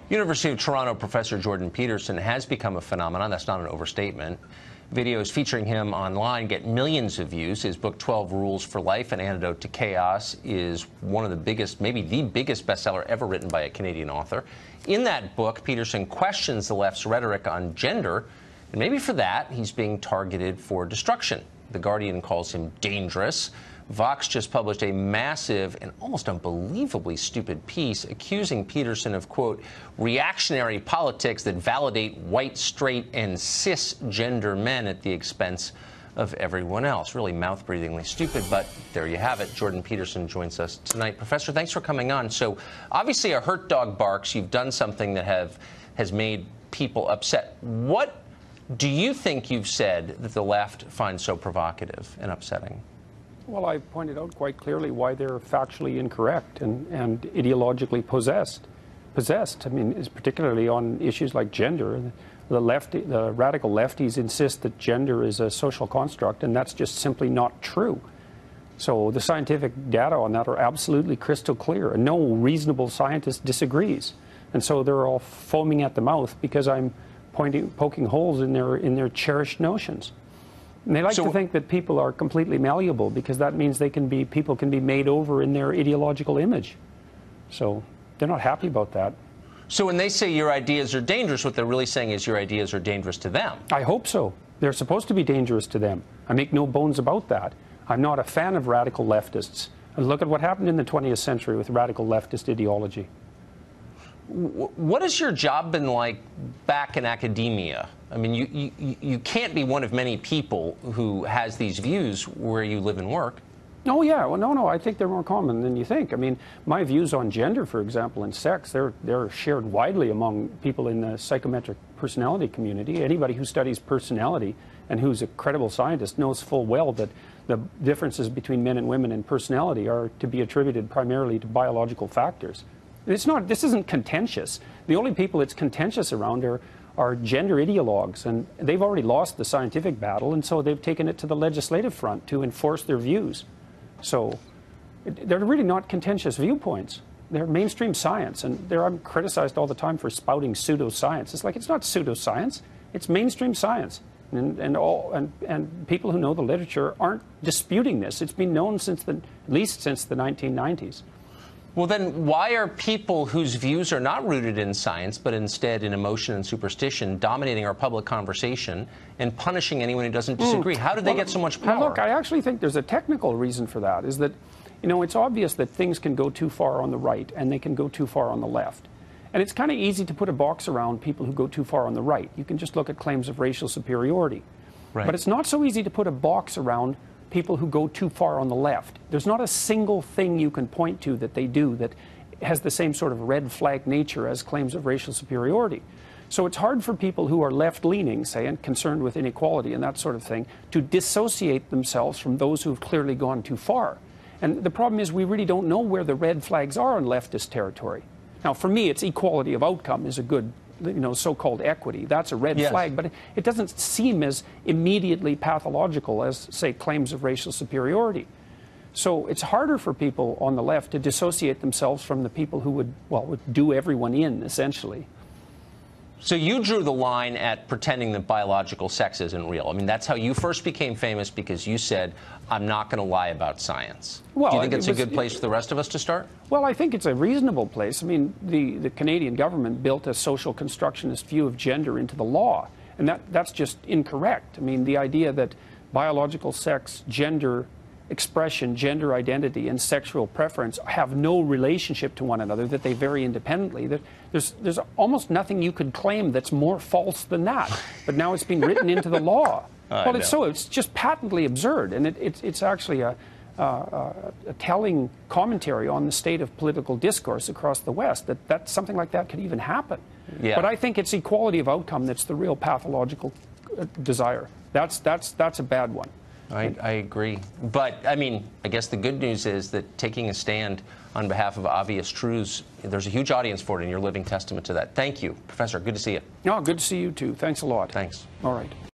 University of Toronto professor Jordan Peterson has become a phenomenon. That's not an overstatement. Videos featuring him online get millions of views. His book, 12 Rules for Life, An Antidote to Chaos, is one of the biggest, maybe the biggest bestseller ever written by a Canadian author. In that book, Peterson questions the left's rhetoric on gender, and maybe for that, he's being targeted for destruction. The Guardian calls him dangerous. Vox just published a massive and almost unbelievably stupid piece accusing Peterson of, quote, reactionary politics that validate white, straight, and cisgender men at the expense of everyone else. Really mouth-breathingly stupid, but there you have it. Jordan Peterson joins us tonight. Professor, thanks for coming on. So obviously a hurt dog barks. You've done something that has made people upset. What do you think you've said that the left finds so provocative and upsetting? Well, I pointed out quite clearly why they're factually incorrect and ideologically possessed. I mean, is particularly on issues like gender. The radical lefties insist that gender is a social construct, and that's just simply not true. So the scientific data on that are absolutely crystal clear, and no reasonable scientist disagrees. And so they're all foaming at the mouth because I'm poking holes in their cherished notions. And they like to think that people are completely malleable because that means people can be made over in their ideological image. So they're not happy about that. So when they say your ideas are dangerous, what they're really saying is your ideas are dangerous to them. I hope so. They're supposed to be dangerous to them. I make no bones about that. I'm not a fan of radical leftists. And look at what happened in the 20th century with radical leftist ideology. What has your job been like back in academia? I mean, you can't be one of many people who has these views where you live and work. Oh, yeah. Well, no, I think they're more common than you think. I mean, my views on gender, for example, and sex, they're shared widely among people in the psychometric personality community. Anybody who studies personality and who's a credible scientist knows full well that the differences between men and women in personality are to be attributed primarily to biological factors. This isn't contentious. The only people it's contentious around are gender ideologues, and they've already lost the scientific battle, and so they've taken it to the legislative front to enforce their views. So they're really not contentious viewpoints. They're mainstream science, and I'm criticized all the time for spouting pseudoscience. It's like, it's not pseudoscience, it's mainstream science. And people who know the literature aren't disputing this. It's been known at least since the 1990s. Well, then why are people whose views are not rooted in science, but instead in emotion and superstition, dominating our public conversation and punishing anyone who doesn't disagree? How did they get so much power? Well, look, I actually think there's a technical reason for that, is that, you know, it's obvious that things can go too far on the right and they can go too far on the left. And it's kind of easy to put a box around people who go too far on the right. You can just look at claims of racial superiority. Right. But it's not so easy to put a box around people who go too far on the left. There's not a single thing you can point to that they do that has the same sort of red flag nature as claims of racial superiority. So it's hard for people who are left-leaning, say, and concerned with inequality and that sort of thing, to dissociate themselves from those who have clearly gone too far. And the problem is we really don't know where the red flags are in leftist territory. Now, for me, it's equality of outcome is a good, you know, so-called equity. That's a red flag, but it doesn't seem as immediately pathological as, say, claims of racial superiority. So it's harder for people on the left to dissociate themselves from the people who would do everyone in, essentially. So you drew the line at pretending that biological sex isn't real. I mean, that's how you first became famous, because you said, I'm not going to lie about science. Well, do you think it's a good place for the rest of us to start? Well, I think it's a reasonable place. I mean, the Canadian government built a social constructionist view of gender into the law, and that's just incorrect. I mean, the idea that biological sex, gender expression, gender identity, and sexual preference have no relationship to one another, that they vary independently, that there's almost nothing you could claim that's more false than that. But now it's been written into the law. Well, it's just patently absurd, and it's actually a telling commentary on the state of political discourse across the West, that something like that could even happen. Yeah. But I think it's equality of outcome that's the real pathological desire. That's a bad one. I agree. But, I mean, I guess the good news is that taking a stand on behalf of obvious truths, there's a huge audience for it, and you're living testament to that. Thank you, Professor. Good to see you. No, good to see you, too. Thanks a lot. Thanks. All right.